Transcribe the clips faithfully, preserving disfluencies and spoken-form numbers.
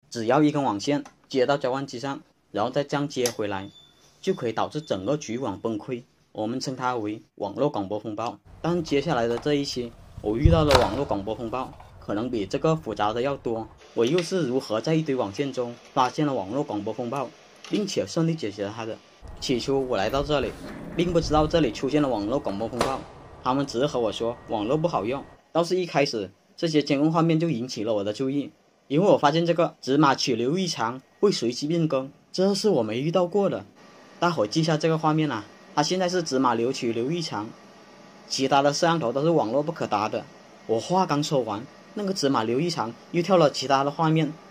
只要一根网线接到交换机上，然后再这样接回来，就可以导致整个局域网崩溃。我们称它为网络广播风暴。但接下来的这一期，我遇到的网络广播风暴可能比这个复杂的要多。我又是如何在一堆网线中发现了网络广播风暴，并且顺利解决了它的？起初我来到这里，并不知道这里出现了网络广播风暴，他们只是和我说网络不好用。倒是一开始这些监控画面就引起了我的注意，因为我发现这个芝麻曲流异常会随机变更，这是我没遇到过的。大伙记下这个画面啊，它现在是芝麻流曲流异常，其他的摄像头都是网络不可达的。我话刚说完，那个芝麻流异常又跳了其他的画面，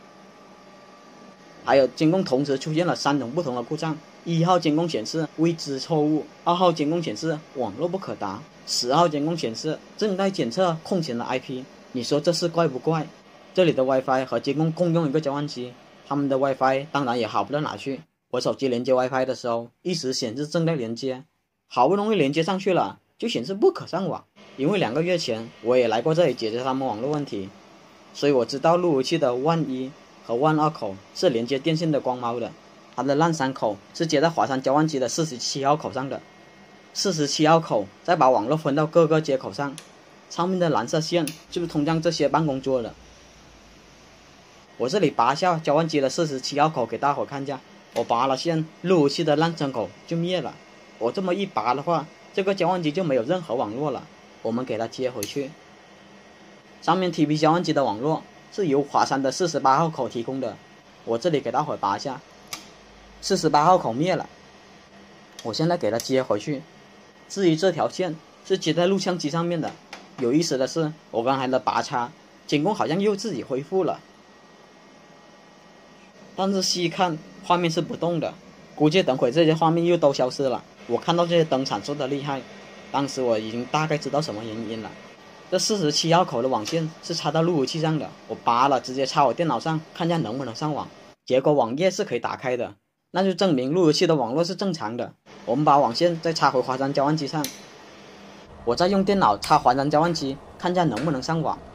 还有监控同时出现了三种不同的故障。一号监控显示未知错误，二号监控显示网络不可达，十号监控显示正在检测空闲的 I P。 你说这是怪不怪？这里的 WiFi 和监控共用一个交换机，他们的 WiFi 当然也好不到哪去。我手机连接 WiFi 的时候，一直显示正在连接，好不容易连接上去了，就显示不可上网。因为两个月前我也来过这里解决他们网络问题，所以我知道路由器的万一和万二口是连接电线的光猫的，它的烂三口是接在华山交换机的四十七号口上的，四十七号口再把网络分到各个接口上，上面的蓝色线就是通向这些办公桌的。我这里拔下交换机的四十七号口给大伙看一下，我拔了线，路由器的烂针口就灭了。我这么一拔的话，这个交换机就没有任何网络了。我们给它接回去。上面 T P 交换机的网络是由华山的四十八号口提供的，我这里给大伙拔一下，四十八号口灭了，我现在给它接回去。至于这条线是接在录像机上面的，有意思的是，我刚才的拔插监控好像又自己恢复了，但是细看画面是不动的，估计等会这些画面又都消失了。我看到这些灯闪烁的厉害，当时我已经大概知道什么原因了。这四十七号口的网线是插到路由器上的，我拔了直接插我电脑上，看一下能不能上网。结果网页是可以打开的，那就证明路由器的网络是正常的。我们把网线再插回华山交换机上，我再用电脑插华山交换机，看一下能不能上网。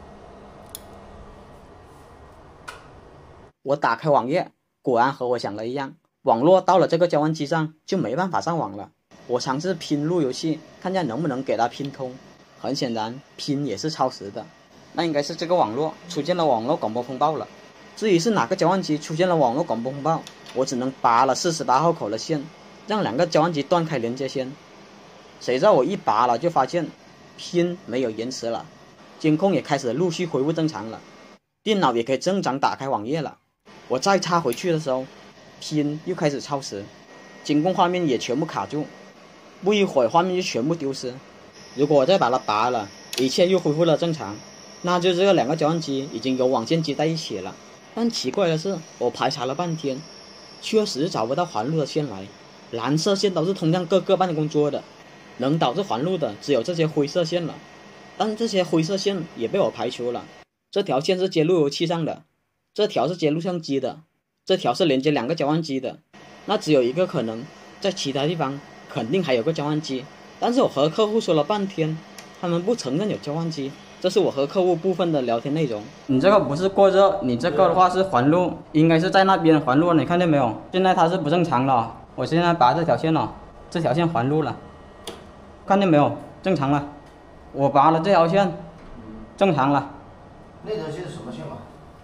我打开网页，果然和我想的一样，网络到了这个交换机上就没办法上网了。我尝试拼路由器，看一下能不能给它拼通。很显然拼也是超时的，那应该是这个网络出现了网络广播风暴了。至于是哪个交换机出现了网络广播风暴，我只能拔了四十八号口的线，让两个交换机断开连接线。谁知道我一拔了就发现拼没有延迟了，监控也开始陆续恢复正常了，电脑也可以正常打开网页了。我再插回去的时候，拼又开始超时，监控画面也全部卡住，不一会儿画面就全部丢失。如果我再把它拔了，一切又恢复了正常，那就这两个交换机已经有网线接在一起了。但奇怪的是，我排查了半天，确实找不到环路的线来，蓝色线都是通向各个办公桌的，能导致环路的只有这些灰色线了。但这些灰色线也被我排除了，这条线是接路由器上的，这条是接录像机的，这条是连接两个交换机的。那只有一个可能，在其他地方肯定还有个交换机，但是我和客户说了半天，他们不承认有交换机。这是我和客户部分的聊天内容。你这个不是过热，你这个的话是环路，应该是在那边环路，你看见没有？现在它是不正常了，我现在拔这条线了，这条线环路了，看见没有？正常了，我拔了这条线，正常了。 那条线是什么线嘛？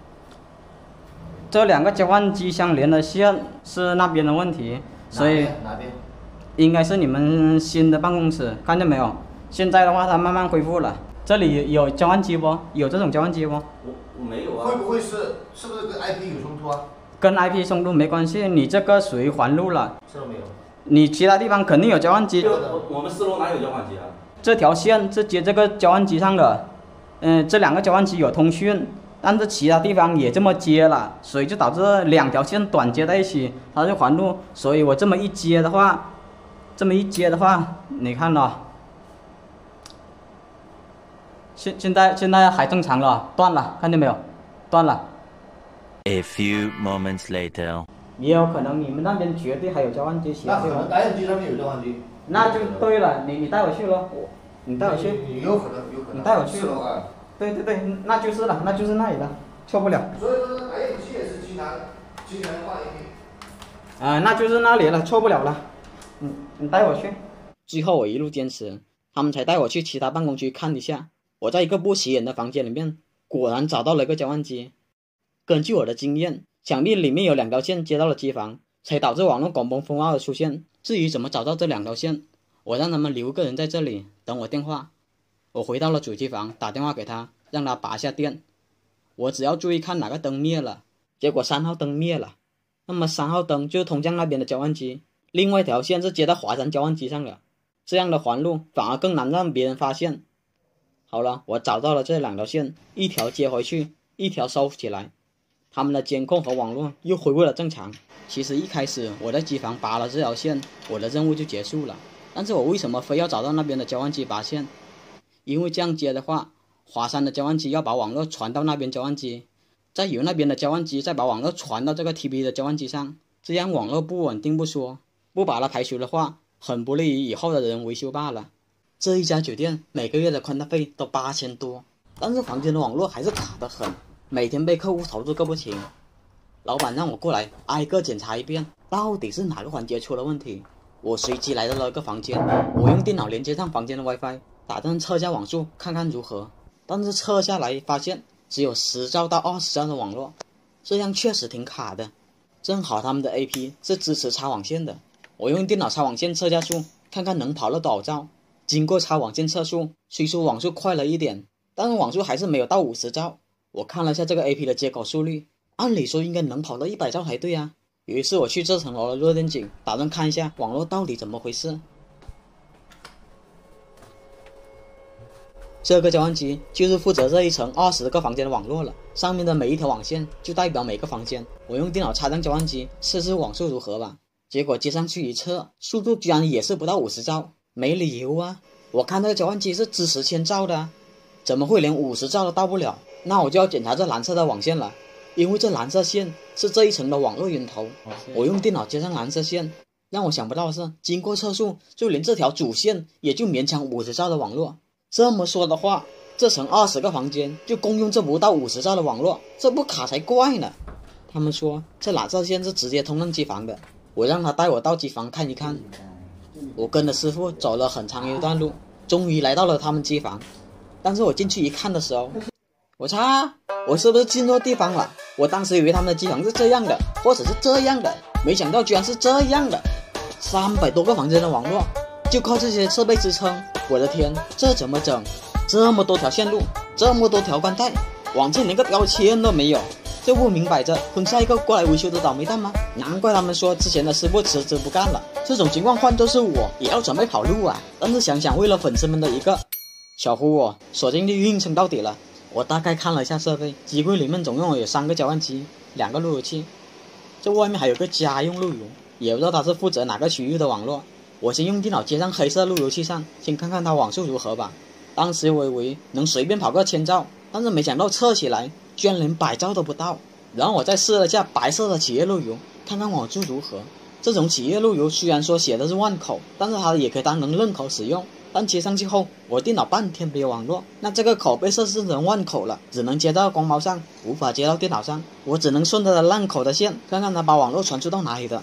这两个交换机相连的线是那边的问题，所以哪边？ 应该是你们新的办公室，看见没有？现在的话它慢慢恢复了。这里有交换机不？有这种交换机不？ 我我没有啊。会不会是是不是跟 I P 有冲突啊？ 跟 I P 冲突没关系，你这个属于环路了。 这都没有。 你其他地方肯定有交换机。 我我们四楼哪有交换机啊？ 这条线是接这个交换机上的，嗯、呃，这两个交换机有通讯，但是其他地方也这么接了，所以就导致两条线短接在一起，它是环路。所以我这么一接的话，这么一接的话，你看了。现现在现在还正常了，断了，看见没有？断了。 A few moments later， 也有可能你们那边绝对还有交换机，其他地方。 那可能打印机上面有交换机。 那就对了，你你带我去咯，你带我去。 你有可能，有可能。 你带我去。 四楼啊。 对对对，那就是了，那就是那里了，错不了。 所以说打印机。 今天换 A P。 啊、呃，那就是那里了，错不了了。嗯，你带我去。最后我一路坚持，他们才带我去其他办公区看一下。我在一个不起眼的房间里面，果然找到了一个交换机。根据我的经验，想必里面有两条线接到了机房，才导致网络拱崩风暴的出现。至于怎么找到这两条线，我让他们留个人在这里等我电话。我回到了主机房，打电话给他，让他拔下电。我只要注意看哪个灯灭了，结果三号灯灭了，那么三号灯就是通向那边的交换机，另外一条线是接到华山交换机上了。这样的环路反而更难让别人发现。好了，我找到了这两条线，一条接回去，一条收起来。他们的监控和网络又恢复了正常。其实一开始我在机房拔了这条线，我的任务就结束了。但是我为什么非要找到那边的交换机拔线？因为这样接的话，华山的交换机要把网络传到那边交换机，再由那边的交换机再把网络传到这个 T P 的交换机上，这样网络不稳定不说，不把它排除的话，很不利于以后的人维修罢了。这一家酒店每个月的宽带费都八千多，但是房间的网络还是卡得很，每天被客户投诉个不停。老板让我过来挨个检查一遍，到底是哪个环节出了问题。我随即来到了一个房间，我用电脑连接上房间的 WiFi， 打算测下网速看看如何。但是测下来发现只有十兆到二十兆的网络，这样确实挺卡的。正好他们的 A P 是支持插网线的，我用电脑插网线测下速，看看能跑了多少兆。经过插网线测速，虽说网速快了一点，但是网速还是没有到五十兆。我看了下这个 A P 的接口速率，按理说应该能跑到一百兆才对啊。于是我去这层楼的热电井，打算看一下网络到底怎么回事。这个交换机就是负责这一层二十个房间的网络了，上面的每一条网线就代表每个房间。我用电脑插上交换机，试试网速如何吧。结果接上去一测，速度居然也是不到五十兆，没理由啊！我看那个交换机是支持千兆的啊，怎么会连五十兆都到不了？那我就要检查这蓝色的网线了，因为这蓝色线是这一层的网络源头。我用电脑接上蓝色线，让我想不到的是，经过测速，就连这条主线也就勉强五十兆的网络。这么说的话，这层二十个房间就共用这不到五十兆的网络，这不卡才怪呢。他们说这蓝色线是直接通向机房的，我让他带我到机房看一看。我跟着师傅走了很长一段路，终于来到了他们机房。但是我进去一看的时候，我擦，我是不是进错地方了？我当时以为他们的机房是这样的，或者是这样的，没想到居然是这样的。三百多个房间的网络，就靠这些设备支撑。我的天，这怎么整？这么多条线路，这么多条宽带，网线连个标签都没有，这不明摆着坑下一个过来维修的倒霉蛋吗？难怪他们说之前的师傅辞职不干了，这种情况换作是我也要准备跑路啊。但是想想为了粉丝们的一个小呼我，索性就硬撑到底了。我大概看了一下设备，机柜里面总共有三个交换机，两个路由器，这外面还有个家用路由，也不知道它是负责哪个区域的网络。我先用电脑接上黑色路由器上，先看看它网速如何吧。当时我以为能随便跑个千兆，但是没想到测起来居然连百兆都不到。然后我再试了一下白色的企业路由，看看网速如何。这种企业路由虽然说写的是万口，但是它也可以当成任口使用。但接上去后，我电脑半天没有网络，那这个口被设置成万口了，只能接到光猫上，无法接到电脑上。我只能顺着它烂口的线，看看它把网络传输到哪里的。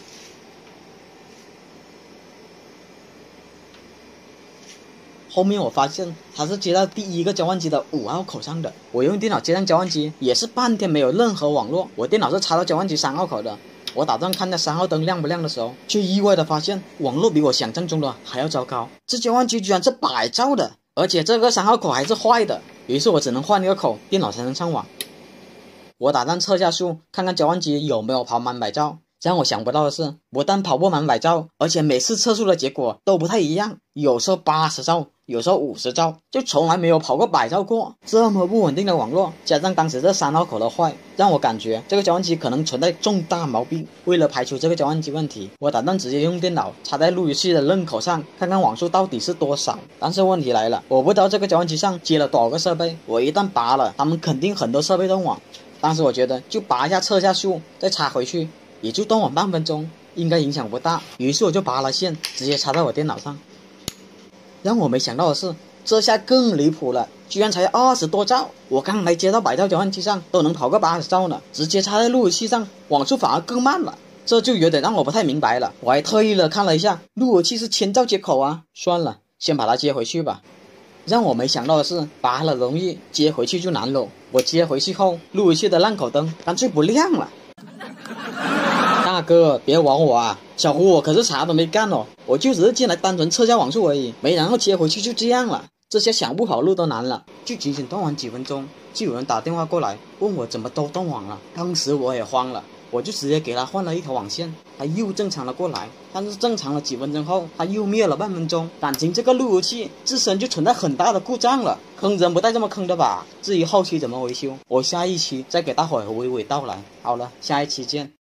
后面我发现它是接到第一个交换机的五号口上的，我用电脑接上交换机也是半天没有任何网络。我电脑是插到交换机三号口的，我打算看那三号灯亮不亮的时候，却意外的发现网络比我想象中的还要糟糕。这交换机居然是百兆的，而且这个三号口还是坏的，于是我只能换一个口，电脑才能上网。我打算测下速，看看交换机有没有跑满百兆。让我想不到的是，不但跑不满百兆，而且每次测速的结果都不太一样，有时候八十兆，有时候五十兆，就从来没有跑过百兆过。这么不稳定的网络，加上当时这三号口的坏，让我感觉这个交换机可能存在重大毛病。为了排除这个交换机问题，我打算直接用电脑插在路由器的任口上，看看网速到底是多少。但是问题来了，我不知道这个交换机上接了多少个设备，我一旦拔了，他们肯定很多设备断网。当时我觉得就拔一下测下速，再插回去，也就断网半分钟，应该影响不大。于是我就拔了线，直接插在我电脑上。让我没想到的是， 这下更离谱了，居然才二十多兆！我刚才接到百兆交换机上都能跑个八十兆呢，直接插在路由器上，网速反而更慢了。这就有点让我不太明白了。我还特意的看了一下，路由器是千兆接口啊，算了，先把它接回去吧。让我没想到的是，拔了容易，接回去就难了。我接回去后，路由器的烂口灯干脆不亮了。大哥，别玩我啊！小胡我可是啥都没干哦，我就只是进来单纯测下网速而已，没然后接回去就这样了。这下想不跑路都难了。就仅仅断网几分钟，就有人打电话过来问我怎么都断网了。当时我也慌了，我就直接给他换了一条网线，他又正常了过来。但是正常了几分钟后，他又灭了半分钟。感情这个路由器自身就存在很大的故障了，坑人不带这么坑的吧？至于后期怎么维修，我下一期再给大伙儿娓娓道来。好了，下一期见。